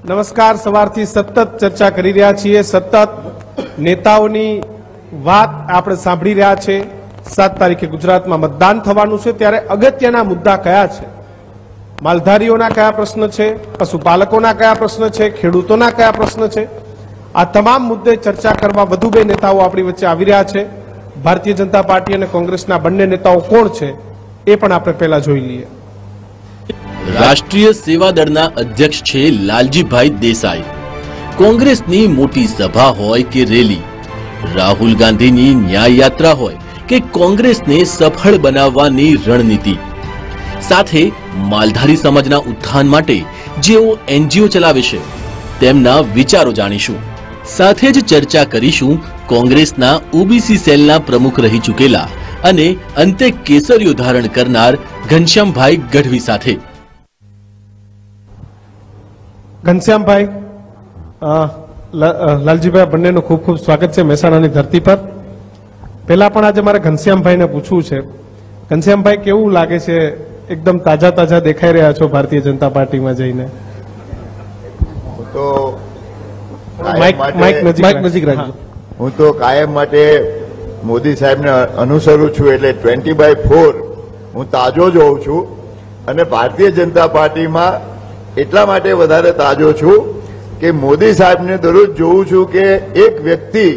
નમસ્કાર. સવારથી સતત ચર્ચા કરી રહ્યા છીએ, સતત નેતાઓની વાત આપણે સાંભળી રહ્યા છે. 7 તારીખે ગુજરાતમાં મતદાન થવાનું છે, ત્યારે અગત્યના મુદ્દા કયા છે? માલધારીઓના કયા પ્રશ્ન છે, પશુપાલકોના કયા પ્રશ્ન છે, ખેડૂતોના કયા પ્રશ્ન છે? આ તમામ મુદ્દે ચર્ચા કરવા વધુ બે નેતાઓ આપણી વચ્ચે આવી રહ્યા છે. ભારતીય જનતા પાર્ટી અને કોંગ્રેસના બંને નેતાઓ કોણ છે એ પણ આપણે પહેલા જોઈ લઈએ. રાષ્ટ્રીય સેવા દળના અધ્યક્ષ છે લાલજીભાઈ દેસાઈ. કોંગ્રેસની મોટી સભા હોય કે રેલી, રાહુલ ગાંધીની ન્યાય યાત્રા હોય કે કોંગ્રેસને સફળ બનાવવાની રણનીતિ, સાથે માલધારી સમાજના ઉત્થાન માટે જેઓ એનજીઓ ચલાવે છે તેમના વિચારો જાણીશું. સાથે જ ચર્ચા કરીશું કોંગ્રેસના ઓબીસી સેલના પ્રમુખ રહી ચૂકેલા અને અંતે કેસરીઓ ધારણ કરનાર ઘનશ્યામભાઈ ગઢવી સાથે. ઘનશ્યામભાઈ, લાલજીભાઈ, બંનેનું ખૂબ ખૂબ સ્વાગત છે મહેસાણાની ધરતી પર. પહેલા પણ આજે મારે ઘનશ્યામભાઈને પૂછવું છે. ઘનશ્યામભાઈ, કેવું લાગે છે? એકદમ તાજા તાજા દેખાઈ રહ્યા છો ભારતીય જનતા પાર્ટીમાં જઈને. માઇક નજીક રાખજો. હું તો કાયમ માટે મોદી સાહેબને અનુસરું છું, એટલે 20/4 હું તાજો જ હોઉં છું. અને ભારતીય જનતા પાર્ટીમાં એટલા માટે વધારે તાજો છું કે મોદી સાહેબને દરરોજ જોઉં છું કે એક વ્યક્તિ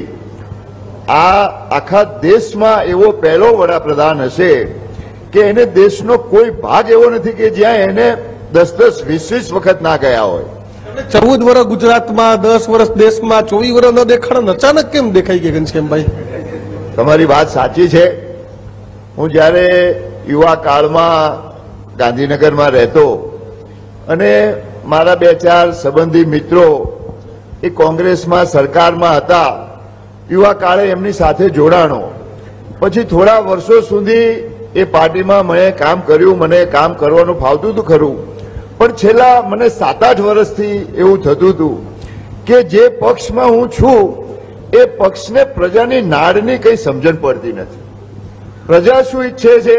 આ આખા દેશમાં એવો પહેલો વડાપ્રધાન હશે કે એને દેશનો કોઈ ભાગ એવો નથી કે જ્યાં એને 10-20 વખત ના ગયા હોય. 14 વર્ષ ગુજરાતમાં, 10 વર્ષ દેશમાં, 24 વર્ષ ન દેખાણ અચાનક કેમ દેખાઈ ગયા ઘનશ્યામભાઈ? તમારી વાત સાચી છે. હું જયારે યુવા કાળમાં ગાંધીનગરમાં રહેતો અને મારા 2-4 સંબંધી મિત્રો એ કોંગ્રેસમાં સરકારમાં હતા, યુવા કાળે એમની સાથે જોડાણો. પછી થોડા વર્ષો સુધી એ પાર્ટીમાં મેં કામ કર્યું, મને કામ કરવાનું ફાવતું હતું ખરું, પણ છેલ્લા મને 7-8 વર્ષથી એવું થતું હતું કે જે પક્ષમાં હું છું એ પક્ષને પ્રજાની નાડની કઈ સમજણ પડતી નથી. પ્રજા શું ઈચ્છે છે?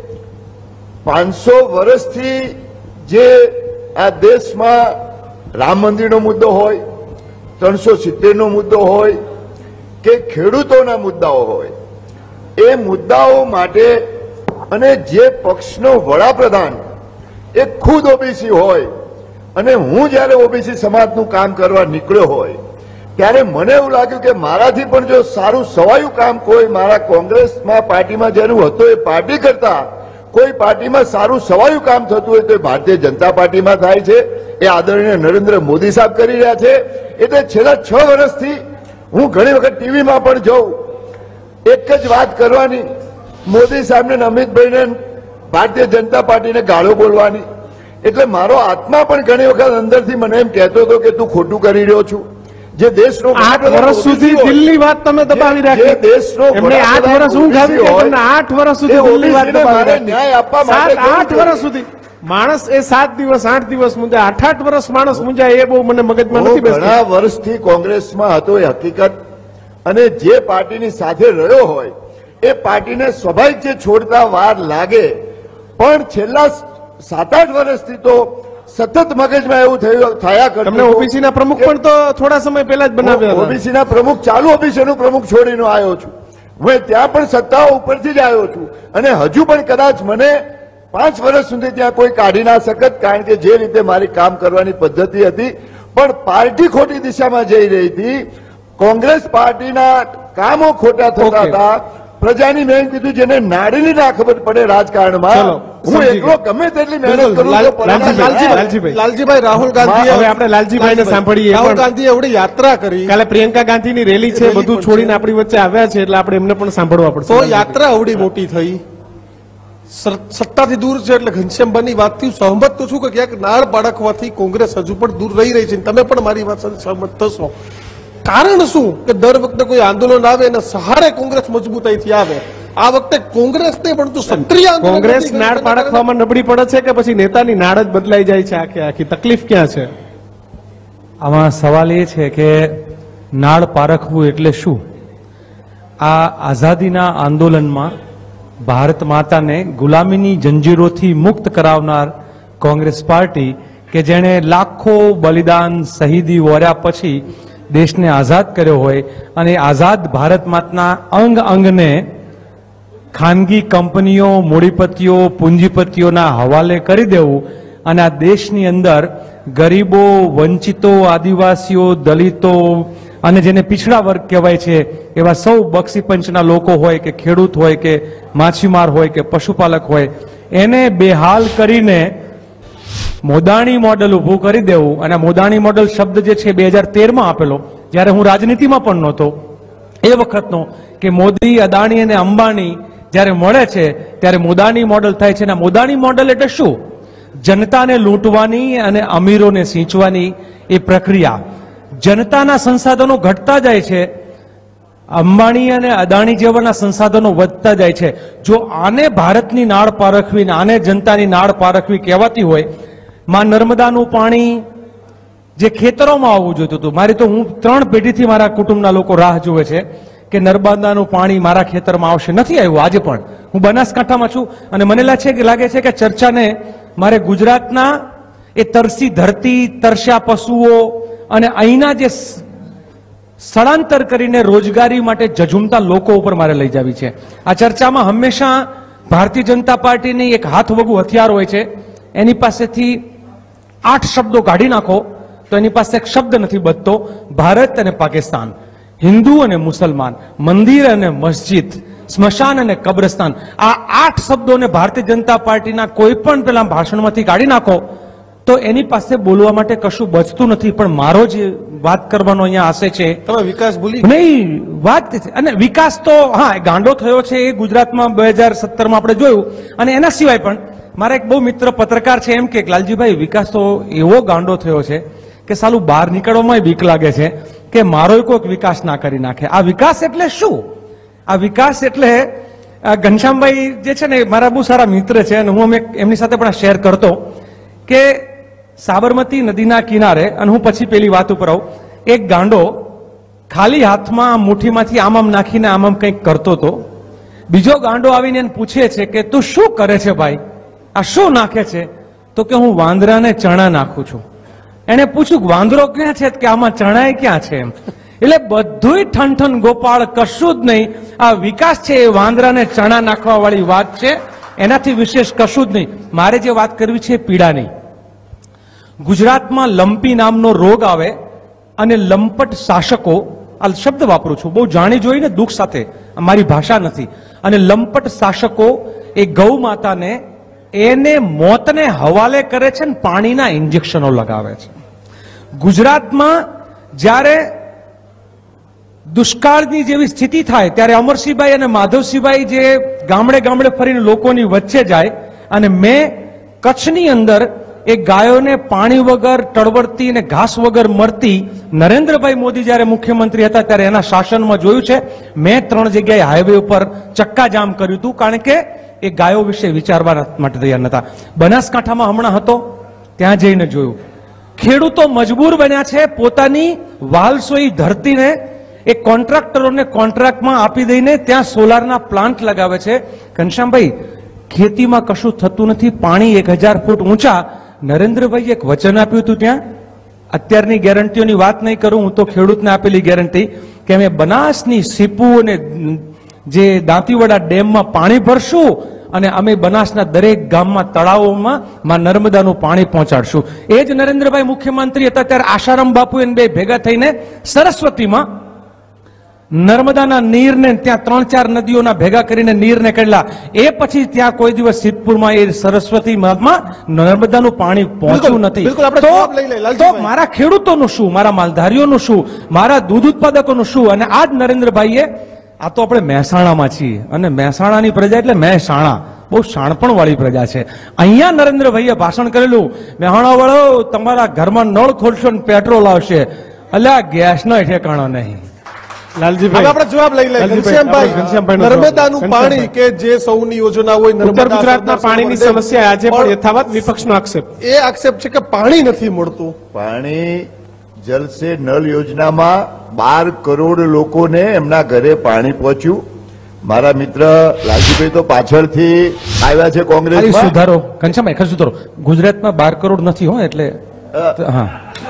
500 વર્ષથી જે આ દેશમાં રામ મંદિરનો મુદ્દો હોય, 370નો મુદ્દો હોય કે ખેડૂતોના મુદ્દાઓ હોય, એ મુદ્દાઓ માટે અને જે પક્ષનો વડાપ્રધાન એ ખુદ ઓબીસી હોય અને હું જયારે ઓબીસી સમાજનું કામ કરવા નીકળ્યો હોય ત્યારે મને એવું લાગ્યું કે મારાથી પણ જો સારું સવાયું કામ કોઈ મારા કોંગ્રેસમાં પાર્ટીમાં જેનું હતું એ પાર્ટી કરતા કોઈ પાર્ટીમાં સારું સવાયું કામ થતું હોય તો એ ભારતીય જનતા પાર્ટીમાં થાય છે. એ આદરણીય નરેન્દ્ર મોદી સાહેબ કરી રહ્યા છે. એટલે છેલ્લા 6 વર્ષથી હું ઘણી વખત ટીવીમાં પણ જઉં, એક જ વાત કરવાની, મોદી સાહેબને, અમિતભાઈને, ભારતીય જનતા પાર્ટીને ગાળો બોલવાની. એટલે મારો આત્મા પણ ઘણી વખત અંદરથી મને એમ કહેતો હતો કે તું ખોટું કરી રહ્યો છું. જે દેશનો 8 વર્ષ સુધી દિલ્હી વાત તમે દબાવી રાખી, દેશનો એમને 8 વર્ષ ઊંઘ આવી ગઈ, તમને 8 વર્ષ સુધી દિલ્હી વાત દબાવી રાખી. ન્યાય આપવા માટે 8 વર્ષ સુધી માણસ એ 7 દિવસ 8 દિવસ મુંજાય, 8 વર્ષ માણસ મુંજાય એ બહુ મને મગજમાં નથી બેસતું. ઘણા વર્ષથી કોંગ્રેસમાં હતો એ હકીકત, અને જે પાર્ટીની સાથે રહ્યો હોય એ પાર્ટીને સ્વાભાવિક છે છોડતા વાર લાગે, પણ છેલ્લા 7-8 વર્ષથી તો સતત મગજમાં એવું થયા કરતું. તમને ઓબીસીના પ્રમુખ પણ તો થોડા સમય પહેલા જ બનાવ્યા હતા. ઓબીસીના પ્રમુખ, ચાલુ ઓબીસીનું પ્રમુખ છોડીને આવ્યો છું. હું ત્યાં પણ સત્તાઓ ઉપરથી જ આવ્યો છું અને હજુ પણ કદાચ મને 5 વર્ષ સુધી ત્યાં કોઈ કાઢી ના શકત, કારણ કે જે રીતે મારી કામ કરવાની પદ્ધતિ હતી. પણ પાર્ટી ખોટી દિશામાં જઈ રહી હતી, કોંગ્રેસ પાર્ટીના કામો ખોટા થતા હતા. પ્રજાની મેં કીધું જેને નાડીની ના ખબર પડે રાજકારણમાં, હું એકલો ગમે તેટલી મહેનત કરું. લાલજીભાઈ, રાહુલ ગાંધી, હવે આપણે લાલજીભાઈને સાંભળીએ. રાહુલ ગાંધીએ એવડી યાત્રા કરી, કાલે પ્રિયંકા ગાંધીની રેલી છે, બધું છોડીને આપણી વચ્ચે આવ્યા છે, એટલે આપણે એમને પણ સાંભળવા પડશે. તો યાત્રા એવડી મોટી થઈ, સત્તાથી દૂર છે, એટલે ઘનશ્યામભાઈની વાતથી સહમત તો છું કે ક્યાંક નાળ બાળકવાથી કોંગ્રેસ હજુ પણ દૂર રહી રહી છે. તમે પણ મારી વાત સાથે સહમત થશો. કારણ શું કે દર વખતે કોઈ આંદોલન આવે અને સહારે કોંગ્રેસ મજબૂતાઈથી આવે. આ વખતે કોંગ્રેસ નહીં પણ સક્રિય કોંગ્રેસ નાળ પાડખવામાં નબળી પડે છે કે પછી નેતાની નાળ જ બદલાઈ જાય છે? આખી તકલીફ ક્યાં છે આમાં? સવાલ એ છે કે નાળ પારખવું એટલે શું? આ આઝાદીના આંદોલનમાં ભારત માતાને ગુલામીની જંજીરોથી મુક્ત કરાવનાર કોંગ્રેસ પાર્ટી કે જેણે લાખો બલિદાન શહીદી વોર્યા પછી દેશને આઝાદ કર્યો હોય અને આઝાદ ભારત માતાના અંગ અંગને ખાનગી કંપનીઓ, મૂડીપતિઓ, પૂંજીપતિઓના હવાલે કરી દેવું અને આ દેશની અંદર ગરીબો, વંચિતો, આદિવાસીઓ, દલિતો અને જેને પીછડા વર્ગ કહેવાય છે એવા સૌ બક્ષી પંચના લોકો હોય કે ખેડૂત હોય કે માછીમાર હોય કે પશુપાલક હોય એને બેહાલ કરીને મોદાણી મોડલ ઊભું કરી દેવું. અને મોદાણી મોડલ શબ્દ જે છે 2013માં આપેલો, જ્યારે હું રાજનીતિમાં પણ નહોતો એ વખતનો, કે મોદી, અદાણી અને અંબાણી જ્યારે મળે છે ત્યારે મોદાણી મોડલ થાય છે. અને મોદાણી મોડલ એટલે શું? જનતાને લૂંટવાની અને અમીરોને સિંચવાની એ પ્રક્રિયા. જનતાના સંસાધનો ઘટતા જાય છે, અંબાણી અને અદાણી જેવાના સંસાધનો વધતા જાય છે. જો આને ભારતની નાળ પારખવી, આને જનતાની નાળ પારખવી કહેવાતી હોય, માં નર્મદાનું પાણી જે ખેતરોમાં આવવું જોઈતું હતું, મારી તો હું 3 પેઢીથી મારા કુટુંબના લોકો રાહ જુએ છે કે નર્મદાનું પાણી મારા ખેતરમાં આવશે. નથી આવ્યું. આજે પણ હું બનાસકાંઠામાં છું અને મને લાગે છે કે ચર્ચાને મારે ગુજરાતના એ તરસી ધરતી, તરસ્યા પશુઓ અને અહીંના જે સ્થળાંતર કરીને રોજગારી માટે ઝઝૂમતા લોકો ઉપર મારે લઈ જવી છે. આ ચર્ચામાં હંમેશા ભારતીય જનતા પાર્ટીની એક હાથવગું હથિયાર હોય છે. એની પાસેથી 8 શબ્દો કાઢી નાખો તો એની પાસે એક શબ્દ નથી બચતો. ભારત અને પાકિસ્તાન, હિન્દુ અને મુસલમાન, મંદિર અને મસ્જિદ, સ્મશાન અને કબ્રસ્તાન, આ 8 શબ્દોને ભારતીય જનતા પાર્ટીના કોઈ પણ પેલા ભાષણમાંથી કાઢી નાખો તો એની પાસે બોલવા માટે કશું બચતું નથી. પણ મારો જે વાત કરવાનો અહીંયા આશય છે, તમે વિકાસ ભૂલી નહીં વાત. અને વિકાસ તો હા ગાંડો થયો છે એ ગુજરાતમાં 2017માં આપણે જોયું. અને એના સિવાય પણ મારા એક બહુ મિત્ર પત્રકાર છે, એમ કે લાલજીભાઈ વિકાસ તો એવો ગાંડો થયો છે કે સાલું બહાર નીકળવામાં બીક લાગે છે કે મારો કોઈક વિકાસ ના કરી નાખે. આ વિકાસ એટલે શું? આ વિકાસ એટલે ઘનશ્યામભાઈ જે છે ને મારા બહુ સારા મિત્ર છે અને હું એમની સાથે પણ શેર કરતો કે સાબરમતી નદીના કિનારે, અને હું પછી પેલી વાત ઉપર આવું, એક ગાંડો ખાલી હાથમાં મુઠ્ઠીમાંથી આમ નાખીને આમ કંઈક કરતો હતો. બીજો ગાંડો આવીને એને પૂછે છે કે તું શું કરે છે ભાઈ, આ શું નાખે છે? તો કે હું વાંદરાને ચણા નાખું છું. એને પૂછ્યું વાંદરો ક્યાં છે? કે આમાં ચણાય ક્યાં છે? એમ. એટલે બધુંય ઠનઠન ગોપાળ, કશું જ નહીં. આ વિકાસ છે એ વાંદરાને ચણા નાખવા વાળી વાત છે, એનાથી વિશેષ કશું જ નહીં. મારે જે વાત કરવી છે પીડા નહીં. ગુજરાતમાં લંપી નામનો રોગ આવે અને લંપટ શાસકો, આ શબ્દ વાપરું છું બહુ જાણી જોઈને દુઃખ સાથે, મારી ભાષા નથી, અને લંપટ શાસકો એ ગૌ માતાને એને મોતને હવાલે કરે છે ને પાણીના ઇન્જેક્શનો લગાવે છે. ગુજરાતમાં જ્યારે દુષ્કાળની જેવી સ્થિતિ થાય ત્યારે અમરસિંહભાઈ અને માધવસિંહભાઈ જે ગામડે ગામડે ફરીને લોકોની વચ્ચે જાય અને મેં કચ્છની અંદર એ ગાયોને પાણી વગર, તળવળતી અને ઘાસ વગર મરતી નરેન્દ્રભાઈ મોદી જ્યારે મુખ્યમંત્રી હતા ત્યારે એના શાસનમાં જોયું છે. મેં 3 જગ્યાએ હાઈવે ઉપર ચક્કાજામ કર્યું હતું, કારણ કે એ ગાયો વિશે વિચારવા માટે તૈયાર નતા. બનાસકાંઠામાં હમણાં હતો, ત્યાં જઈને જોયું. ખેડૂતો મજબૂર બન્યા છે પોતાની વાલસોઈ ધરતીને એ કોન્ટ્રાક્ટરોને કોન્ટ્રાક્ટમાં આપી દઈને ત્યાં સોલારના પ્લાન્ટ લગાવે છે. ઘનશ્યામભાઈ, ખેતીમાં કશું થતું નથી, પાણી 1000 ફૂટ ઊંચા. નરેન્દ્રભાઈએ એક વચન આપ્યું હતું ત્યાં, અત્યારની ગેરંટીઓની વાત નહીં કરું, હું તો ખેડૂતને આપેલી ગેરંટી કે અમે બનાસની સીપુ અને જે દાંતીવાડા ડેમમાં પાણી ભરશું અને અમે બનાસના દરેક ગામમાં, તળાવોમાં નર્મદાનું પાણી પહોંચાડશું. એ જ નરેન્દ્રભાઈ મુખ્યમંત્રી હતા ત્યારે આશારામ બાપુ એને બે ભેગા થઈને સરસ્વતીમાં નર્મદાના નીરને ત્યાં 3-4 નદીઓના ભેગા કરીને નીરને કાઢલા. એ પછી ત્યાં કોઈ દિવસ સિદ્ધપુરમાં એ સરસ્વતીમાં નર્મદાનું પાણી પહોંચ્યું નથી. તો મારા ખેડૂતોનું શું, મારા માલધારીઓનું શું, મારા દૂધ ઉત્પાદકોનું શું? અને આજ નરેન્દ્રભાઈએ, આ તો આપણે મહેસાણામાં છીએ અને મહેસાણાની પ્રજા એટલે મહેસાણા બહુ શાણપણ વાળી પ્રજા છે. અહીંયા નરેન્દ્રભાઈએ ભાષણ કરેલું, મહેસાણા વાળો તમારા ઘરમાં નળ ખોલશો ને પેટ્રોલ આવશે, અલ્યા ગેસનો ઠેકાણો નહીં. લાલજીભાઈ, આપણે જવાબ લઈ લઈએ. ઘનશ્યામભાઈ, નર્મદાનું પાણી કે જે સૌની યોજના હોય, ઉત્તર ગુજરાતના પાણીની સમસ્યા આજે પણ યથાવત વિપક્ષનો આક્ષેપ. એ આક્ષેપ છે કે પાણી નથી મળતું. પાણી જલ સે નલ યોજનામાં 12 કરોડ લોકોને એમના ઘરે પાણી પહોંચ્યું. મારા મિત્ર લાલજીભાઈ તો પાછળથી આવ્યા છે કોંગ્રેસમાં. સુધારો ઘનશ્યામ એક જ સુધારો, ગુજરાતમાં 12 કરોડ નથી હો, એટલે હા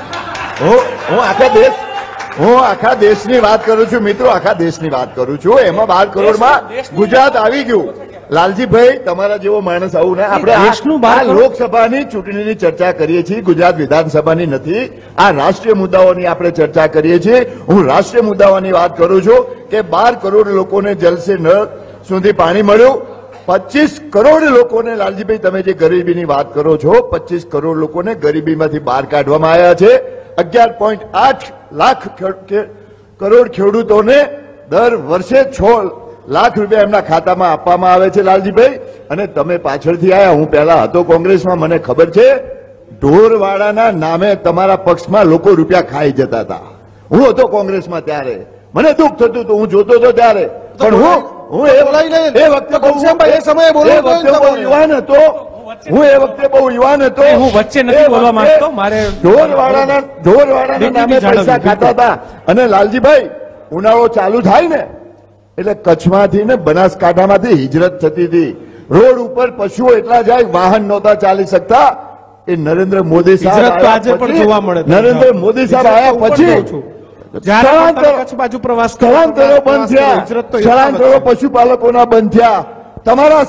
હું આખા દેશની વાત કરું છું મિત્રો, આખા દેશની વાત કરું છું. એમાં 12 કરોડમાં ગુજરાત આવી ગયું. લાલજીભાઈ તમારા જેવો માણસ આવું ના, આપણે આ લોકસભાની ચૂંટણીની ચર્ચા કરીએ છીએ, ગુજરાત વિધાનસભાની નથી. આ રાષ્ટ્રીય મુદ્દાઓની આપણે ચર્ચા કરીએ છીએ. હું રાષ્ટ્રીય મુદ્દાઓની વાત કરું છું કે 12 કરોડ લોકોને જલ સે નળ સુધી પાણી મળ્યું. 25 કરોડ લોકોને, લાલજીભાઈ તમે જે ગરીબીની વાત કરો છો, 25 કરોડ લોકોને ગરીબીમાંથી બહાર કાઢવામાં આવ્યા છે. 11.8 લાખ કરોડ ખેડૂતોને દર વર્ષે 6 લાખ રૂપિયા એમના ખાતામાં આપવામાં આવે છે લાલજીભાઈ. અને તમે પાછળથી આવ્યા, હું પહેલા હતો કોંગ્રેસમાં, મને ખબર છે ઢોરવાડાના નામે તમારા પક્ષમાં લોકો રૂપિયા ખાઈ જતા હતા. હું હતો કોંગ્રેસમાં ત્યારે, મને દુઃખ થતું હતું, હું જોતો હતો ત્યારે. પણ હું એ વખતે બહુ યુવાન હતો, હું એ વખતે બહુ યુવાન હતો. હું વચ્ચે નથી બોલવા માંગતો, મારે ઢોરવાડાના નામે પૈસા ખાતા હતા. અને લાલજીભાઈ ઉનાળો ચાલુ થાય ને એટલે કચ્છમાંથી ને બનાસકાંઠામાંથી હિજરત થતી હતી. રોડ ઉપર પશુઓ એટલા જાય, વાહન નહોતા ચાલી શકતા. એ નરેન્દ્ર મોદી સાહેબ આજે પણ જોવા મળે. નરેન્દ્ર મોદી સાહેબ આવ્યા પછી કચ્છ બાજુ પ્રવાસ સ્થળાંતરો બંધ થયા, સ્થળાંતરો પશુપાલકોના બંધ થયા. તમારા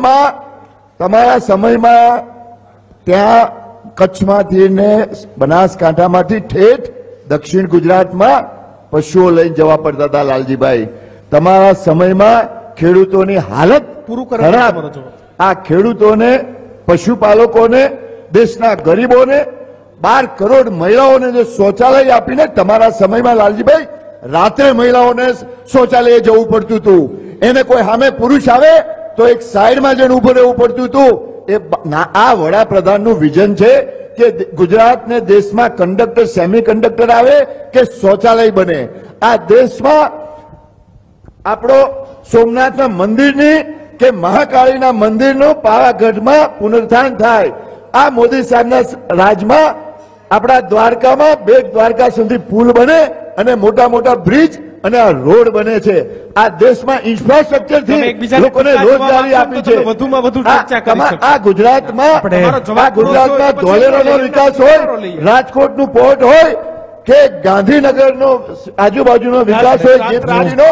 સમયમાં ત્યાં કચ્છમાંથી ને બનાસકાંઠામાંથી ઠેઠ દક્ષિણ ગુજરાતમાં પશુઓ લઈને જવા પડતા હતા લાલજીભાઈ. તમારા સમયમાં ખેડૂતોની હાલત ખરાબ. આ ખેડૂતોને, પશુપાલકોને, દેશના ગરીબોને, 12 કરોડ મહિલાઓને જે શૌચાલય આપીને તમારા સમયમાં લાલજીભાઈ રાત્રે મહિલાઓને શૌચાલયે જવું પડતું હતું. એને કોઈ સામે પુરુષ આવે તો એક સાઈડમાં જઈને ઉભું રહેવું પડતું હતું. આ વડાપ્રધાનનું વિઝન છે કે ગુજરાતને દેશમાં કંડક્ટર, સેમી કંડક્ટર આવે કે શૌચાલય બને. આ દેશમાં આપણો સોમનાથના મંદિરની કે મહાકાળીના મંદિરનું પાવાગઢમાં પુનરુત્થાન થાય. આ મોદી સાહેબના રાજમાં આપણા દ્વારકામાં બેટ દ્વારકા સુધી પુલ બને અને મોટા મોટા બ્રિજ અને આ રોડ બને છે. આ દેશમાં ઇન્ફ્રાસ્ટ્રક્ચરથી લોકોને રોજગારી આપી છે. વધુમાં વધુ ચર્ચા કરી શકો. આ ગુજરાતમાં ધોલેરાનો વિકાસ હોય, રાજકોટનું પોર્ટ હોય કે ગાંધીનગરનો આજુબાજુનો વિકાસ હોય, જેટલાનો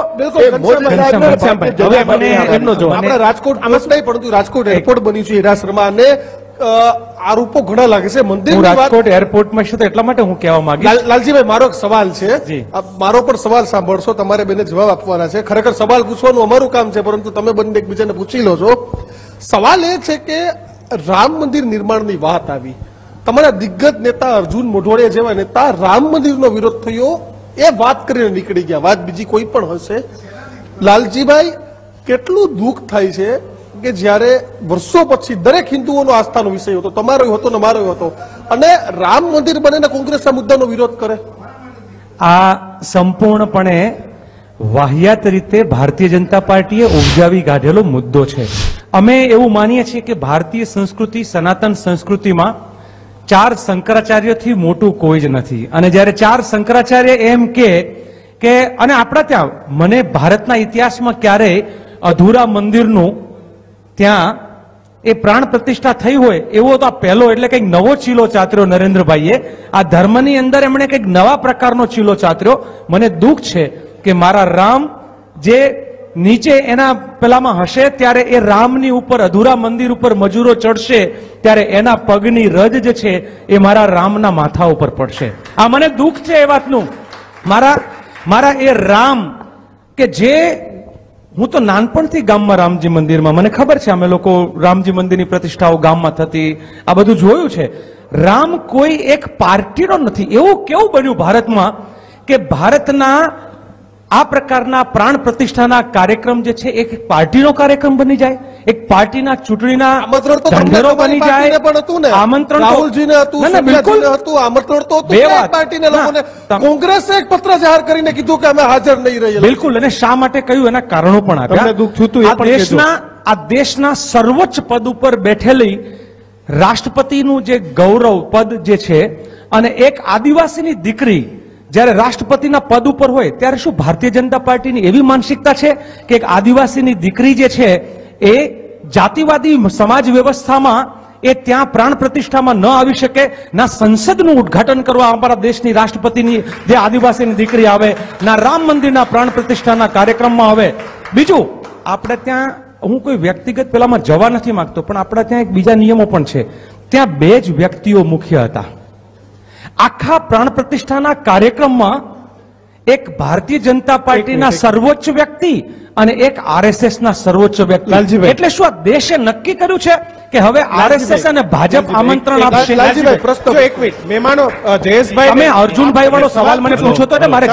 આપણે રાજકોટ નહીં, પરંતુ રાજકોટ એરપોર્ટ બન્યું છે હીરાસરમાં, અને આરોપો ઘણા લાગે છે મંદિર. રાજકોટ એરપોર્ટમાં છે, તો એટલા માટે હું કહેવા માંગીશ. લાલજીભાઈ મારો એક સવાલ છે, મારો પણ સવાલ સાંભળશો, તમારે બેને જવાબ આપવાના છે. ખરેખર સવાલ પૂછવાનું અમારું કામ છે, પરંતુ તમે બંને એકબીજાને પૂછી લો છો. સવાલ એ છે કે રામ મંદિર નિર્માણની વાત આવી, તમારા દિગ્ગજ નેતા અર્જુન મોઢવાડિયા જેવા નેતા રામ મંદિરનો વિરોધ થયો એ વાત કરીને નીકળી ગયા. વાત બીજી કોઈ પણ હશે. લાલજીભાઈ, કેટલું દુઃખ થાય છે કે જ્યારે વર્ષો પછી દરેક હિન્દુઓનો આસ્થાનો વિષય હતો, તમારો હતો ને મારો હતો, અને રામ મંદિર બને ને કોંગ્રેસ આ મુદ્દાનો વિરોધ કરે. આ સંપૂર્ણપણે વાહિયાત રીતે ભારતીય જનતા પાર્ટીએ ઉપજાવી કાઢેલો મુદ્દો છે. અમે એવું માનીએ છીએ કે ભારતીય સંસ્કૃતિ, સનાતન સંસ્કૃતિમાં 4 શંકરાચાર્યથી મોટું કોઈ જ નથી. અને જ્યારે 4 શંકરાચાર્ય એમ કે અને આપણા ત્યાં, મને ભારતના ઇતિહાસમાં ક્યારેય અધૂરા મંદિરનું ત્યાં એ પ્રાણ પ્રતિષ્ઠા થઈ હોય એવો તો આ પહેલો, એટલે કંઈક નવો ચીલો ચાતર્યો નરેન્દ્રભાઈએ. આ ધર્મની અંદર એમણે કંઈક નવા પ્રકારનો ચીલો ચાતર્યો. મને દુઃખ છે કે મારા રામ જે નીચે એના પેલામાં હશે, ત્યારે એ રામની ઉપર, અધૂરા મંદિર ઉપર મજૂરો ચડશે, ત્યારે એના પગની રજ જે છે એ મારા રામના માથા ઉપર પડશે. આ મને દુઃખ છે એ વાતનું. મારા એ રામ કે જે, હું તો નાનપણથી ગામમાં રામજી મંદિરમાં, મને ખબર છે અમે લોકો રામજી મંદિરની પ્રતિષ્ઠાઓ ગામમાં થતી, આ બધું જોયું છે. રામ કોઈ એક પાર્ટીનો નથી. એવું કેવું બન્યું ભારતમાં કે ભારતના આ પ્રકારના પ્રાણ પ્રતિષ્ઠાના કાર્યક્રમ જે છે એક પાર્ટીનો કાર્યક્રમ બની જાય, એક પાર્ટીના ચૂંટણીના ઢંઢેરો બની જાય. આમંત્રણ રાહુલજીને હતું, સોનિયાજીને હતું, આમંત્રણ તો હતું પાર્ટીને લોકોને. કોંગ્રેસે એક પત્ર જાહેર કરીને કીધું કે અમે હાજર નહીં રહીએ. બિલકુલ. અને શા માટે કહ્યું એના કારણો પણ આપ્યા. આ દેશના સર્વોચ્ચ પદ ઉપર બેઠેલી રાષ્ટ્રપતિનું જે ગૌરવ પદ જે છે, અને એક આદિવાસીની દીકરી જ્યારે રાષ્ટ્રપતિના પદ ઉપર હોય ત્યારે શું ભારતીય જનતા પાર્ટીની એવી માનસિકતા છે કે એક આદિવાસીની દીકરી જે છે એ જાતિવાદી સમાજ વ્યવસ્થામાં એ ત્યાં પ્રાણ પ્રતિષ્ઠામાં ન આવી શકે, ના સંસદનું ઉદ્ઘાટન કરવા અમારા દેશની રાષ્ટ્રપતિની જે આદિવાસીની દીકરી આવે, ના રામ મંદિરના પ્રાણ પ્રતિષ્ઠાના કાર્યક્રમમાં આવે. બીજું, આપણે ત્યાં, હું કોઈ વ્યક્તિગત પેલામાં જવા નથી માંગતો, પણ આપણા ત્યાં એક બીજા નિયમો પણ છે. ત્યાં 2 જ વ્યક્તિઓ મુખ્ય હતા. આખા પ્રાણ પ્રતિષ્ઠાના કાર્યક્રમમાં એક ભારતીય જનતા પાર્ટીના સર્વોચ્ચ વ્યક્તિ અને એક આરએસએસ ના સર્વોચ્ચ વ્યક્તિ. એટલે શું આ દેશે નક્કી કર્યું છે કે હવે આરએસએસ અને ભાજપ આમંત્રણ આપશે? એક મિનિટ, મહેમાનો જયેશભાઈ, તમે અર્જુનભાઈ વાળો સવાલ મને પૂછો તો મારે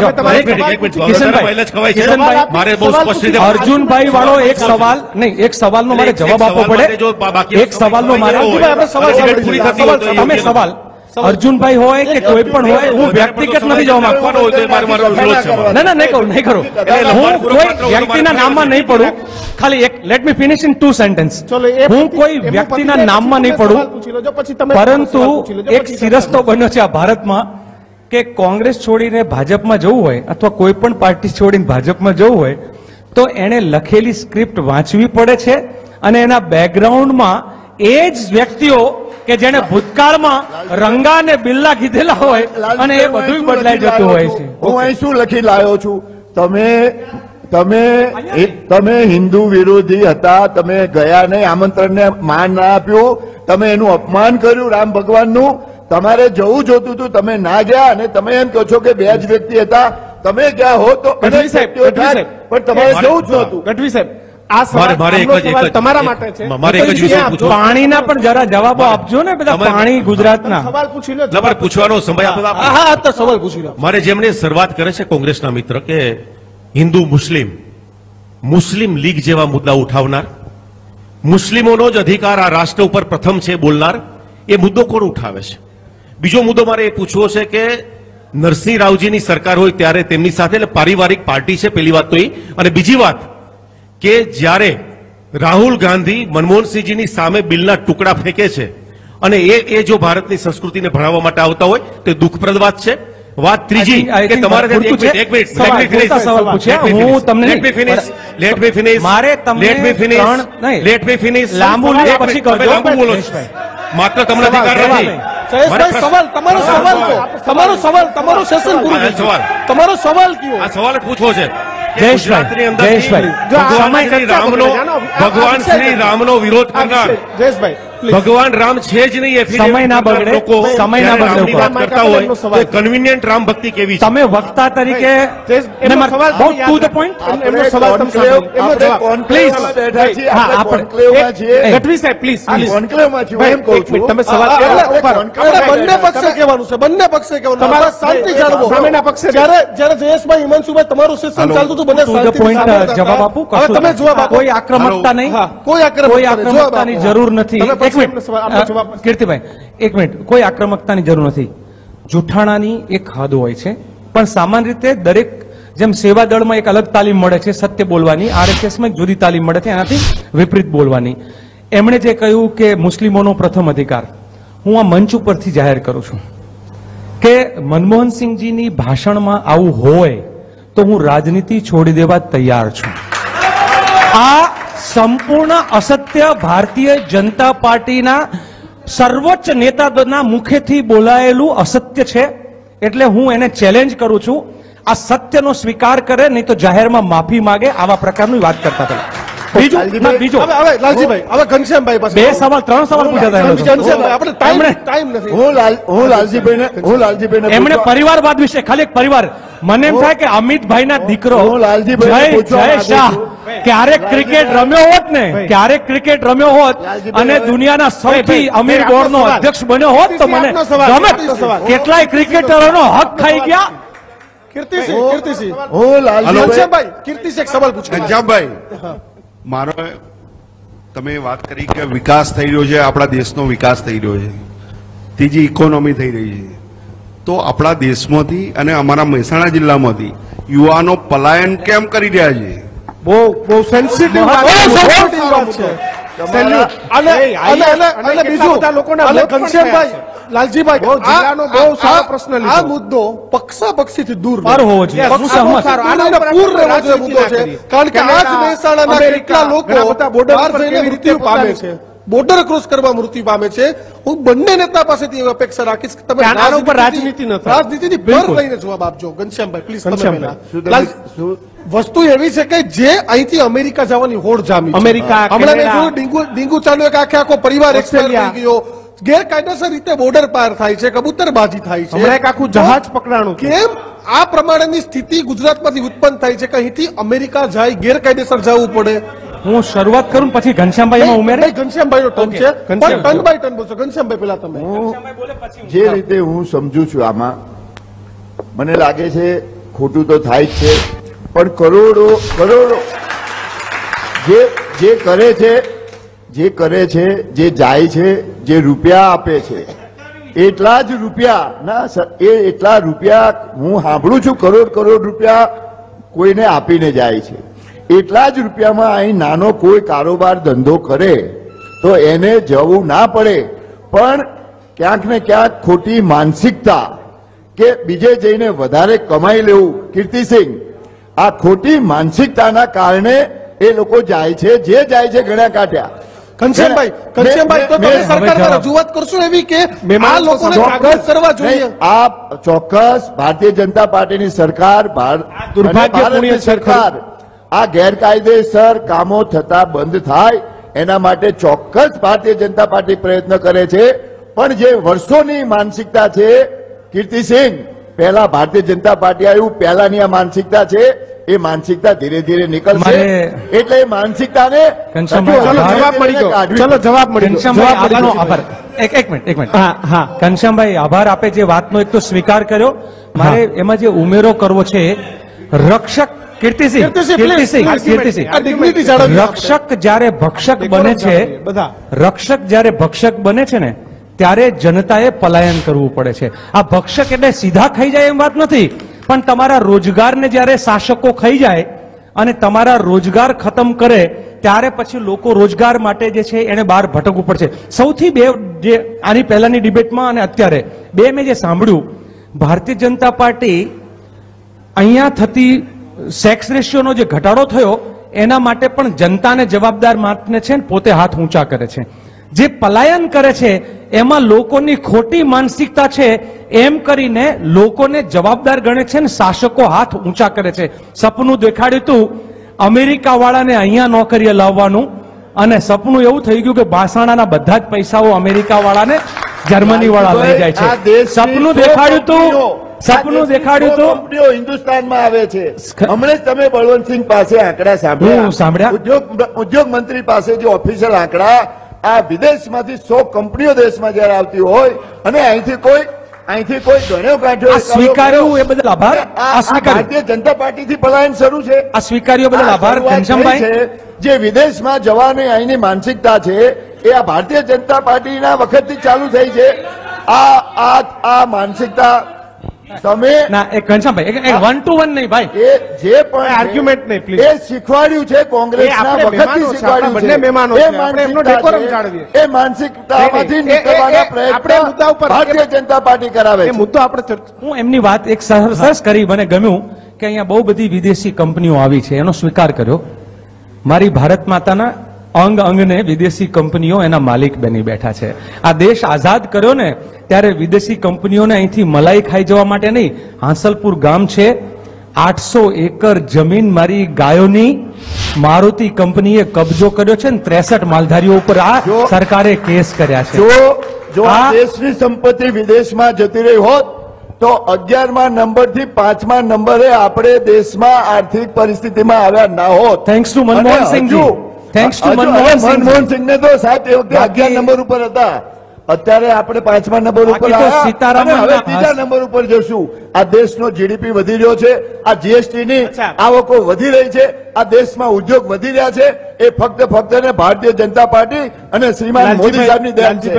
અર્જુનભાઈ વાળો એક સવાલ નહીં, એક સવાલનો મારે જવાબ આપવો પડે. એક સવાલનો મારે તમે સવાલ અર્જુનભાઈ હોય કે કોઈ પણ હોય, હું વ્યક્તિગત નથી જવા માંગતો. ના, નહીં કરું. હું કોઈ વ્યક્તિના નામમાં નહીં પડું. ખાલી એક let me finish in 2 sentence. હું કોઈ વ્યક્તિના નામમાં નહીં પડું, પરંતુ એક સિરસ્તો બન્યો છે આ ભારતમાં કે કોંગ્રેસ છોડીને ભાજપમાં જવું હોય અથવા કોઈ પણ પાર્ટી છોડીને ભાજપમાં જવું હોય તો એને લખેલી સ્ક્રિપ્ટ વાંચવી પડે છે અને એના બેકગ્રાઉન્ડમાં એ જ વ્યક્તિઓ કે જેને ભૂતકાળમાં રંગા ને બિલ્લા કીધેલા હોય અને એ બધું બદલાઈ જતું હોય છે. હું અહીં શું લખી લાવ્યો છું? તમે હિન્દુ વિરોધી હતા, તમે ગયા નહીં, આમંત્રણને માન ના આપ્યું, તમે એનું અપમાન કર્યું રામ ભગવાનનું. તમારે જવું જોતું હતું, તમે ના ગયા અને તમે એમ કહો છો કે 2 જ વ્યક્તિ હતા. તમે ગયા હો તો પણ તમારે જવું જ નહોતું. ગઢવી સાહેબ, આ સવાલ તમારા માટે છે. પાણીના પણ જરા જવાબો આપજો ને. બધા પાણી ગુજરાતના સવાલ પૂછી લો. પૂછવાનો સમય આપો. હા, તો સવાલ પૂછી લો. મારે જેમણે શરૂઆત કરે છે કોંગ્રેસના મિત્ર કે હિન્દુ મુસ્લિમ લીગ જેવા મુદ્દા ઉઠાવનાર, મુસ્લિમોનો જ અધિકાર આ રાષ્ટ્ર ઉપર પ્રથમ છે બોલનાર, એ મુદ્દો કોણ ઉઠાવે છે? બીજો મુદ્દો મારે એ પૂછવો છે કે નરસિંહ રાવજીની સરકાર હોય ત્યારે તેમની સાથે પારિવારિક પાર્ટી છે, પેલી વાત તો એ. અને બીજી વાત કે જ્યારે રાહુલ ગાંધી મનમોહનસિંહજીની સામે બિલના ટુકડા ફેંકે છે અને એ જો ભારતની સંસ્કૃતિને ભણાવવા માટે આવતા હોય તો દુઃખપ્રદ વાત છે. વાત ત્રીજી કે તમારે માત્ર તમને અધિકાર નથી. તમારો સેશન પૂરું. તમારો સવાલ કયો? આ સવાલ પૂછવો છે. ભગવાન શ્રી રામનો વિરોધ કરનાર ભગવાન રામ છે જ નહીં. સમય ના બગડે, સમય ના બગડે. વાત કરતા હોય તો કન્વિનિયન્ટ રામ ભક્તિ કેવી છે? તમે વક્તા તરીકે to the point please. Gadhvi સાહેબ પ્લીઝ, તમે સવાલ બંને પક્ષે કહેવાનું છે, બંને પક્ષે કહેવાનું. તમારા શાંતિ જાળવો. સામેના પક્ષે જ્યારે જયેશભાઈ, હિમાંશુભાઈ તમારું સેશન ચાલતું હતું, બંને શાંતિ. જવાબ આપું. હવે તમે જવાબ આપો. કોઈ આક્રમકતા નહીં, કોઈ આક્રમકતાની જરૂર નથી. એક મિનિટ કીર્તિભાઈ, એક મિનિટ. કોઈ આક્રમકતાની જરૂર નથી. જૂઠાણાની એક હદ હોય છે, પણ સામાન્ય રીતે દરેક, જેમ સેવા દળમાં એક અલગ તાલીમ મળે છે સત્ય બોલવાની, આરએસએસમાં જુદી તાલીમ મળે છે એનાથી વિપરીત બોલવાની. એમણે જે કહ્યું કે મુસ્લિમોનો પ્રથમ અધિકાર, હું આ મંચ ઉપરથી જાહેર કરું છું કે મનમોહનસિંહજીની ભાષણમાં આવું હોય તો હું રાજનીતિ છોડી દેવા તૈયાર છું. આ સંપૂર્ણ અસત્ય ભારતીય જનતા પાર્ટીના સર્વોચ્ચ નેતાના મુખેથી બોલાયેલું અસત્ય છે. એટલે હું એને ચેલેન્જ કરું છું, આ સત્યનો સ્વીકાર કરે, નહીં તો જાહેરમાં માફી માંગે. આવા પ્રકારની વાત કરતા હતા. બીજું હવે લાલજીભાઈ, હવે ઘનશ્યામભાઈ પાસે 3 સવાલ પૂછ્યા હતા. એમણે પરિવારવાદ વિશે ખાલી એક પરિવાર, મને એમ થાય કે અમિતભાઈના દીકરો જય શાહ ક્યારેક ક્રિકેટ રમ્યો હોત ને, ક્યારેક ક્રિકેટ રમ્યો હોત અને દુનિયાના સૌથી અમીર બોર્ડનો અધ્યક્ષ બન્યો હોત તો મને ગમે. કેટલાય ક્રિકેટરોનો હક ખાઈ ગયા. કીર્તિસિંહ એક સવાલ પૂછો. ઘનશ્યામભાઈ, મારો તમે વાત કરી કે વિકાસ થઈ રહ્યો છે, આપણા દેશનો વિકાસ થઈ રહ્યો છે, ત્રીજી ઇકોનોમી થઈ રહી છે, તો આપણા દેશમાંથી અને અમારા મહેસાણા જિલ્લામાંથી યુવાનો પલાયન કેમ કરી રહ્યા છે? બહુ સેન્સિટિવ વાત છે. અને બીજું, ઘનશ્યામભાઈ લાલજીભાઈ, બહુ જિલ્લાનો બહુ સારો પ્રશ્ન લીધો. આ મુદ્દો પક્ષાપક્ષીથી દૂર પર હોવો જોઈએ. Yes, હું આ બહુ સહમત. સારો. આના આનો ઉપર પૂર રહેવો રાજનીતિ જોઈએ મુદ્દો ના છે. કરીએ. કારણ કે આજ કેનેડા, મહેસાણાના અમેરિકા, કેટલા લોકો ઘણા બધા border બહાર ઉપર જઈને કેવી રીતે મૃત્યુ પામે પોતાની- છે, બોર્ડર ક્રોસ કરવા મૃત્યુ પામે છે. હું બંને નેતા પાસેથી એવી અપેક્ષા રાખીશ કે તમે કે આના ઉપર રાજનીતિ ન થાય. રાજનીતિની પર બિલકુલ. લઈને જવાબ આપજો. ઘનશ્યામભાઈ પ્લીઝ, તમે ઘનશ્યામભાઈ, પહેલા. વસ્તુ એવી છે કે જે અહીંથી અમેરિકા જવાની હોડ જામી છે. અમેરિકા, હમણાં મેં કેનેડા, જોયું ડીંગુ ચાલ્યો, એક આખો પરિવાર એક્સપાયર ઓસ્ટ્રેલિયા. થઈ ગયો. ગેરકાયદેસર રીતે બોર્ડર પાર થાય છે, કબૂતરબાજી થાય છે. હમણાં એક આખું જહાજ પકડાણું હતું. કેમ આ પ્રમાણેની સ્થિતિ ગુજરાતમાંથી ઉત્પન્ન થાય છે કે અહીંથી અમેરિકા જાય, ગેરકાયદેસર જવું પડે? હું શરૂઆત કરું પછી ઘનશ્યામભાઈ એમાં ઉમેરે. નહીં, ઘનશ્યામભાઈનો ટર્ન છે, પણ ઘનશ્યામ. ટર્ન બાય ટર્ન બોલશો. ઘનશ્યામભાઈ પેલા તમે. જે રીતે હું સમજુ છું આમાં મને લાગે છે ખોટું તો થાય જ છે, પણ કરોડો જે કરે છે, જે જાય છે, જે રૂપિયા આપે છે, એટલા જ રૂપિયા એટલા રૂપિયા હું સાંભળું છું, કરોડ રૂપિયા કોઈને આપીને જાય છે. એટલા જ રૂપિયામાં અહીં નાનો કોઈ કારોબાર ધંધો કરે તો એને જવું ના પડે. પણ ક્યાંક ને ક્યાંક ખોટી માનસિકતા કે બીજે જઈને વધારે કમાઈ લેવું, કીર્તિસિંહ, આ ખોટી માનસિકતાના કારણે એ લોકો જાય છે. જે જાય છે ઘણા કાઢ્યા. ઘનશ્યામભાઈ, તો તમે મેં- સરકારમાં રજૂઆત કરશો એવી કે આ લોકોને જાગૃત કરવા જોઈએ? નહીં, આ ચોક્કસ ભારતીય જનતા પાર્ટીની સરકાર દુર્ભાગ્યપૂર્ણ ભારતની સરકાર આ ગેરકાયદેસર કામો થતા બંધ થાય એના માટે ચોક્કસ ભારતીય જનતા પાર્ટી પ્રયત્ન કરે છે. પણ જે વર્ષોની માનસિકતા છે, કીર્તિસિંહ, પહેલા ભારતીય જનતા પાર્ટી આવ્યું, પહેલાની આ માનસિકતા છે, એ માનસિકતા ધીરે ધીરે નીકળશે. મારે- એટલે એ માનસિકતાને ઘનશ્યામભાઈ, ચલો જવાબ મળી ગયો. ચલો જવાબ મળી ગયો. ઘનશ્યામભાઈ જવાબ મળી આભારનો ગયો. આભાર. એક મિનિટ. હા, હા. ઘનશ્યામભાઈ, આભાર. આપે જે વાતનો એક તો સ્વીકાર કર્યો. મારે એમાં જે ઉમેરો કરવો છે, રક્ષક કીર્તિસિંહ, આ dignity જાળવવી રક્ષક જ્યારે ભક્ષક બને છે, બધા. રક્ષક જ્યારે ભક્ષક બને છે ને ત્યારે જનતાએ પલાયન કરવું પડે છે. આ ભક્ષક એટલે સીધા ખાઈ જાય એમ વાત નથી, પણ તમારા રોજગારને જ્યારે શાસકો ખાઈ જાય અને તમારા રોજગાર ખતમ કરે ત્યારે પછી લોકો રોજગાર માટે જે છે એને બહાર ભટકવું પડશે. સૌથી જે આની પહેલાની ડિબેટમાં અને અત્યારે મેં જે સાંભળ્યું, ભારતીય જનતા પાર્ટી અહીંયા થતી સેક્સ રેશિયોનો જે ઘટાડો થયો એના માટે પણ જનતાને જવાબદાર માનીને છે ને પોતે હાથ ઊંચા કરે છે. જે પલાયન કરે છે એમાં લોકોની ખોટી માનસિકતા છે એમ કરીને લોકોને જવાબદાર ગણે છે ને શાસકો હાથ ઊંચા કરે છે. સપનું દેખાડ્યું હતું અમેરિકા વાળાને અહીંયા નોકરીએ લાવવાનું, અને સપનું એવું થઈ ગયું કે બાસાણાના બધા જ પૈસાઓ અમેરિકા વાળાને જર્મની વાળા લઈ જાય આ છે. દેશની સપનું 100 દેખાડ્યું કંપનીઓ, હતું કંપનીઓ હિન્દુસ્તાનમાં આવે છે. હમણાં જ તમે બળવંતસિંહ પાસે આંકડા હું સાંભળ્યા. ઉદ્યોગ મંત્રી પાસે જે ઓફિશિયલ આંકડા, આ વિદેશમાંથી 100 કંપનીઓ દેશમાં જયારે આવતી હોય અને અહીંથી કોઈ ગણ્યો કાઢ્યો આ સ્વીકાર્યું એ બદલ આભાર. આ સ્વીકાર્યું, ભારતીય જનતા પાર્ટીથી પલાયન શરૂ છે. આ સ્વીકાર્યું બદલ આભાર. આ શરૂઆત ઘનશ્યામભાઈ, થઈ છે. જે વિદેશમાં જવાની અહીંની માનસિકતા છે એ આ ભારતીય જનતા પાર્ટીના વખતથી ચાલુ થઈ છે. આ માનસિકતા તમે ના એક ઘનશ્યામભાઈ, એક 1 to 1 નહીં ભાઈ. એ જે પણ આર્ગ્યુમેન્ટ નહીં, please. એ શીખવાડ્યું છે કોંગ્રેસના એ આપણે વખતથી મહેમાનો છે, શીખવાડ્યું આપણે બંને મહેમાનો છે. છે. એ આપણે એમનો માનસિકતા decorum છે. જાળવીએ. એ માનસિકતામાંથી નહીં, નહીં. નીકળવાના આપણે મુદ્દા ઉપર- પ્રયત્ન ભારતીય જનતા પાર્ટી કરાવે એ છે. મુદ્દો આપણે હું એમની વાત એક સરસ કરી, મને ગમ્યું કે અહીંયા બહુ બધી વિદેશી કંપનીઓ આવી છે, એનો સ્વીકાર કર્યો. મારી ભારત માતાના અંગને વિદેશી કંપનીઓ એના માલિક બની બેઠા છે. આ દેશ આઝાદ કર્યો ને ત્યારે વિદેશી કંપનીઓને અહીંથી મલાઈ ખાઈ જવા માટે નહીં, હાંસલપુર ગામ છે, 800 એકર જમીન મારી ગાયોની મારુતિ કંપનીએ કબજો કર્યો છે ને 63 માલધારીઓ ઉપર આ સરકારે કેસ કર્યા છે. જો આ આ- દેશની સંપત્તિ વિદેશમાં જતી રહી હોત તો 11મા નંબરથી 5મા નંબરે આપણે દેશમાં આર્થિક પરિસ્થિતિમાં આવ્યા ના હોત. Thanks to Manmohan Sinhji. Thanks to Manmohan Sinhji. Manmohan સિંહને તો સાહેબ એ વખતે 11 નંબર ઉપર હતા, અત્યારે આપણે 5મા નંબર ઉપર બાકી તો આવ્યા સીતારામનના અને હવે 3જા નંબર ઉપર જશું. આ દેશનો જીડીપી વધી રહ્યો છે, આ જીએસટી ની અચ્છા. આવકો વધી રહી છે, આ દેશમાં ઉદ્યોગ વધી રહ્યા છે. એ ફક્ત ને ભારતીય જનતા પાર્ટી અને શ્રીમાન મોદી સાહેબની દેન છે.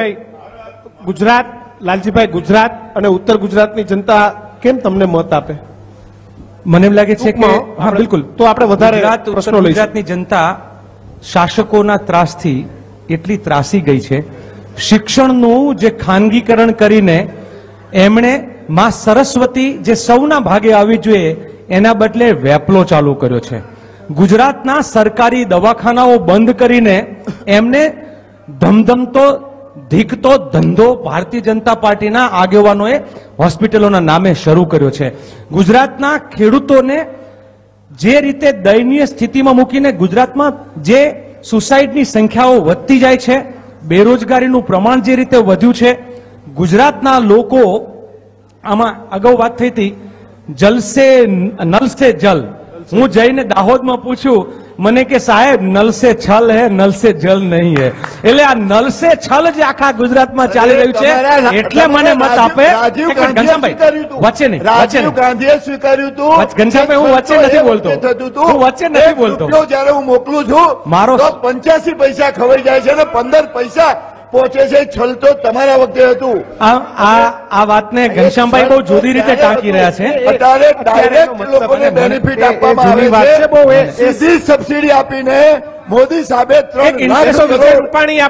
લાલજીભાઈ, ગુજરાત અને ઉત્તર ગુજરાતની જનતા કેમ તમને મત આપે? મને એમ લાગે છે કે ટૂંકમાં હા આપણે- બિલકુલ તો આપણે વધારે ગુજરાત, ઉત્તર પ્રશ્નો લઈશું. ગુજરાતની જનતા શાસકોના ત્રાસથી એટલી ત્રાસી ગઈ છે, શિક્ષણનું જે ખાનગીકરણ કરીને એમણે માં સરસ્વતી જે સૌના ભાગે આવી જોઈએ એના બદલે વેપલો ચાલુ કર્યો છે. ગુજરાતના સરકારી દવાખાનાઓ બંધ કરીને એમને ધમધમતો ધીકતો ધંધો ભારતીય જનતા પાર્ટીના આગેવાનોએ હોસ્પિટલોના નામે શરૂ કર્યો છે. ગુજરાતના ખેડૂતોને જે રીતે દયનીય સ્થિતિમાં મૂકીને ગુજરાતમાં જે સુસાઇડની સંખ્યાઓ વધતી જાય છે, બેરોજગારીનું પ્રમાણ જે રીતે વધ્યું છે, ગુજરાતના લોકો આમાં અગાઉ વાત થઈ હતી જલ સે નલ સે જલ. હું જઈને દાહોદમાં પૂછ્યું, મને કે સાહેબ નલ સે છલ હે નલ સે જલ નહીં હે. એટલે આ નલ સે છલ જે આખા ગુજરાતમાં ચાલી રહ્યું છે એટલે મને મત આપે. ઘનશ્યામભાઈ વચ્ચે નહીં, રાજીવ ગાંધીએ સ્વીકાર્યું હતું. ઘનશ્યામભાઈ હું વચ્ચે નથી બોલતો, હું વચ્ચે નથી બોલતો. જયારે હું મોકલું છું મારો 85 પૈસા ખવાઈ જાય છે અને 15 પૈસા પહોંચે છે. છલ તો તમારા વખતે હતું. આ વાતને ઘનશ્યામભાઈ બહુ જુદી રીતે ટાંકી રહ્યા છે. અત્યારે ડાયરેક્ટ લોકોને બેનિફિટ આપવામાં આવે છે. સીધી સબસિડી આપીને મોદી સાહેબે 3 લાખ કરોડ રૂપિયા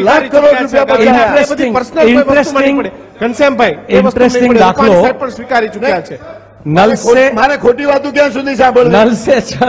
ઇન્ટરેસ્ટિંગ દાખલો સ્વીકારી ચૂક્યા છે. નલ સે મારે ખોટી વાતો ક્યાં સુધી સાંભળવી? નલ સે છલ,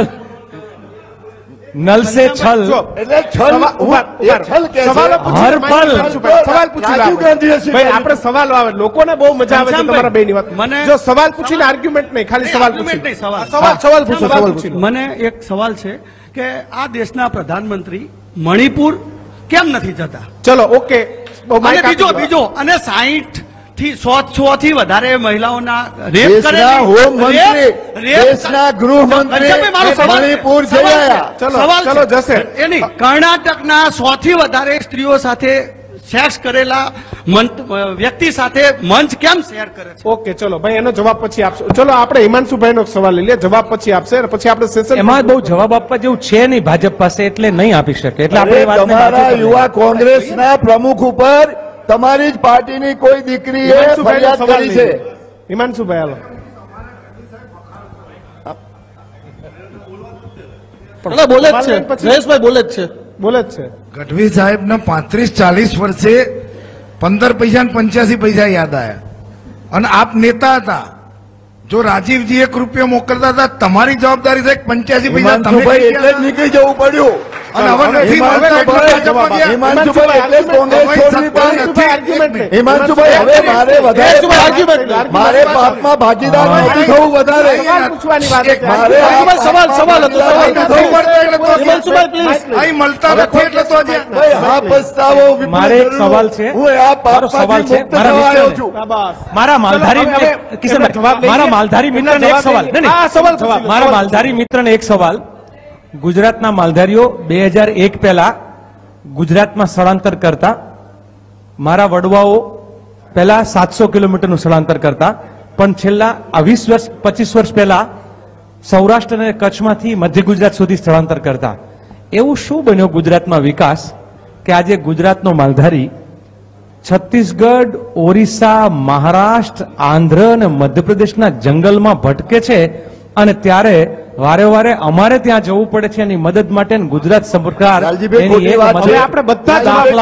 નલ સે છલ એટલે છલ છલ કે હર પલ સવાલ પૂછી રાજીવ ગાંધીએ ભાઈ આપણે સવાલ આવે લોકોને બહુ મજા આવે છે તમારા બેની વાત. જો સવાલ પૂછીને આર્ગ્યુમેન્ટ નહીં, ખાલી સવાલ પૂછી. સવાલ પૂછી. મને એક સવાલ છે કે આ દેશના પ્રધાનમંત્રી મણિપુર કેમ નથી જતા? ચલો ઓકે. અને બીજો અને 60 થી 100 થી વધારે મહિલાઓના રેપ દેશના હોમમંત્રી, દેશના ગૃહમંત્રી મણિપુર જઈ આવ્યા. ચલો જશે. એની કર્ણાટકના 100 થી વધારે સ્ત્રીઓ સાથે સેક્સ કરેલા વ્યક્તિ સાથે મંચ કેમ શેર કરે છે? ઓકે ચલો ભાઈ એનો જવાબ પછી આપશો. ચલો આપણે હિમાંશુભાઈ નો સવાલ લઈ લઈએ, જવાબ પછી આપશે અને પછી આપણે સેશન. એમાં બહુ જવાબ આપવા જેવું છે નહીં ભાજપ પાસે, એટલે નહીં આપી શકે. એટલે આપણે તમારા યુવા કોંગ્રેસના પ્રમુખ ઉપર તમારી જ પાર્ટીની કોઈ દીકરીએ ફરિયાદ કરી છે. હિમાંશુભાઈ હાલો. બોલે જ છે જયેશભાઈ, બોલે જ છે. બોલે જ છે. ગઢવી સાહેબને 35-40 વર્ષે 15 પૈસા ને 85 પૈસા યાદ આવ્યા. અને આપ નેતા હતા, જો રાજીવજી 1 રૂપિયો મોકલતા હતા તમારી જવાબદારી છે 85 પૈસા તમે એટલે જ નીકળી જવું પડ્યું. અને હવે નથી. હિમાંશુભાઈ એટલે કોંગ્રેસ છોડવી પડી. હિમાંશુભાઈ હવે મારે વધારે મારે પાપમાં ભાગીદાર નથી થવું વધારે. મારે સવાલ હતો. અહીં મળતા નથી એટલે તો આજે આ પસ્તાવો મારે એક સવાલ છે. હું આ પાપમાંથી મુક્ત થવા આવ્યો છું. મારા માલધારી કિશનભાઈ, મારા માલધારી મિત્રને એક સવાલ. મારા માલધારી મિત્રને એક સવાલ. ગુજરાતના માલધારીઓ 2001 પહેલા ગુજરાતમાં સ્થળાંતર કરતા, મારા વડવાઓ પહેલા 700 કિલોમીટરનું સ્થળાંતર કરતા, પણ છેલ્લા 20 વર્ષ 25 વર્ષ પહેલા સૌરાષ્ટ્ર અને કચ્છમાંથી મધ્ય ગુજરાત સુધી સ્થળાંતર કરતા. એવું શું બન્યો ગુજરાતમાં વિકાસ કે આજે ગુજરાતનો માલધારી છત્તીસગઢ, ઓરિસ્સા, મહારાષ્ટ્ર, આંધ્ર અને મધ્યપ્રદેશના જંગલમાં ભટકે છે અને ત્યારે વારે વારે અમારે ત્યાં જવું પડે છે એની મદદ માટે. ગુજરાત સરકાર આપણે બધા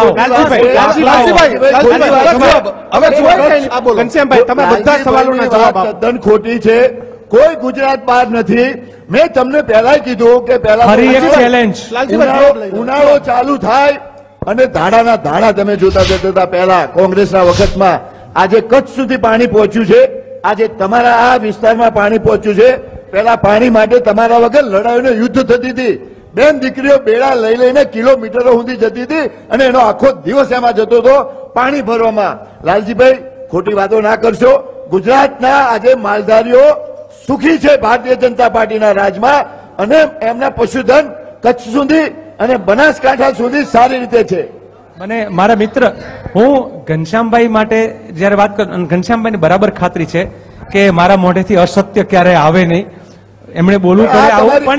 ઘનશ્યામભાઈ તમે બધા સવાલોના જવાબ આપો. તદ્દન ખોટી છે. કોઈ ગુજરાત બહાર નથી. મેં તમને પહેલા કીધું કે પહેલા ફરી એક ચેલેન્જ. ઉનાળો ચાલુ થાય અને ધાડાના ધાડા તમે જોતા જતા પહેલા કોંગ્રેસના વખતમાં આજે કચ્છ સુધી પાણી પહોંચ્યું છે. આજે તમારા આ વિસ્તારમાં પાણી પહોંચ્યું છે. પેલા પાણી માટે તમારા વગર લડાઈનો યુદ્ધ થતી હતી. બેન દીકરીઓ બેડા લઈ લઈને કિલોમીટરો સુધી જતી હતી અને એનો આખો દિવસ એમાં જતો હતો પાણી ભરવામાં. લાલજીભાઈ ખોટી વાતો ના કરશો. ગુજરાતના આજે માલધારીઓ સુખી છે ભારતીય જનતા પાર્ટીના રાજમાં અને એમના પશુધન કચ્છ સુધી અને બનાસકાંઠા સુધી સારી રીતે છે. મને મારા મિત્ર, હું ઘનશ્યામભાઈ માટે જયારે વાત કરું, ઘનશ્યામભાઈની બરાબર ખાતરી છે કે મારા મોઢેથી અસત્ય ક્યારે આવે નહીં. એમણે બોલવું પડે આવું પણ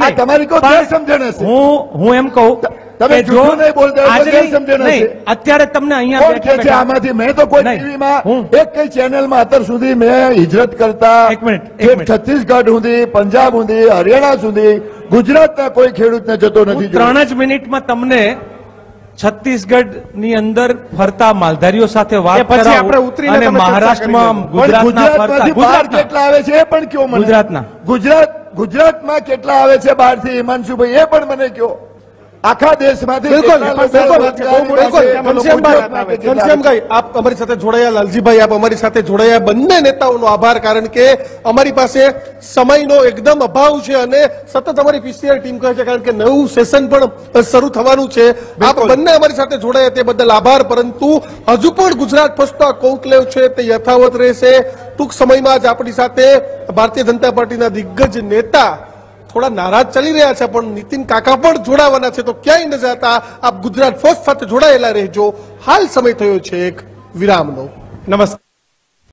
હું એમ કહું તમે જૂઠું નહીં બોલતા, ગેરસમજણ હશે. અત્યારે તમને અહીંયા કોણ કહે છે આમાંથી? મેં તો કોઈ ટીવીમાં એક કઈ ચેનલમાં અત્યાર સુધી મેં હિજરત કરતા છત્તીસગઢ સુધી, પંજાબ સુધી, હરિયાણા સુધી ગુજરાતના કોઈ ખેડૂતને જતો નથી. 3 જ મિનિટમાં તમને છત્તીસગઢની અંદર ફરતા માલધારીઓ સાથે એ વાત પછી કરાવો આપણે ઉતરીને અને તમે ચર્ચા મહારાષ્ટ્રમાં કરી ગુજરાતના ફરતા બહાર કેટલા આવે છે એ પણ કયો મને. ગુજરાતના. ગુજરાતમાં કેટલા આવે છે બહારથી હિમાંશુભાઈ એ પણ મને કયો. આખા દેશમાંથી બિલકુલ કેટલા લોકો બિલકુલ રોજગારી બિલકુલ મળે છે? ઘનશ્યામભાઈ ઘનશ્યામભાઈ આપ અમારી સાથે જોડાયા, લાલજીભાઈ આપ અમારી સાથે જોડાયા, બંને નેતાઓનો આભાર, કારણ કે અમારી પાસે સમયનો એકદમ અભાવ છે અને સતત અમારી પીસીઆર ટીમ કહે છે કારણ કે નવું સેશન પણ શરૂ થવાનું છે. આપ બંને અમારી સાથે જોડાયા તે બદલ આભાર, પરંતુ હજુ પણ ગુજરાત ફર્સ્ટનો કોન્કલેવ છે તે યથાવત રહેશે. ટૂંક સમયમાં જ આપણી સાથે ભારતીય જનતા પાર્ટીના દિગ્ગજ નેતા થોડા નારાજ ચાલી રહ્યા છે, પણ નીતિન કાકા પણ જોડાવાના છે, તો ક્યાંય ન જતા આપ ગુજરાત ફર્સ્ટ સાથે જોડાયેલા રહેજો. હાલ સમય થયો છે એક વિરામનો. નમસ્કાર.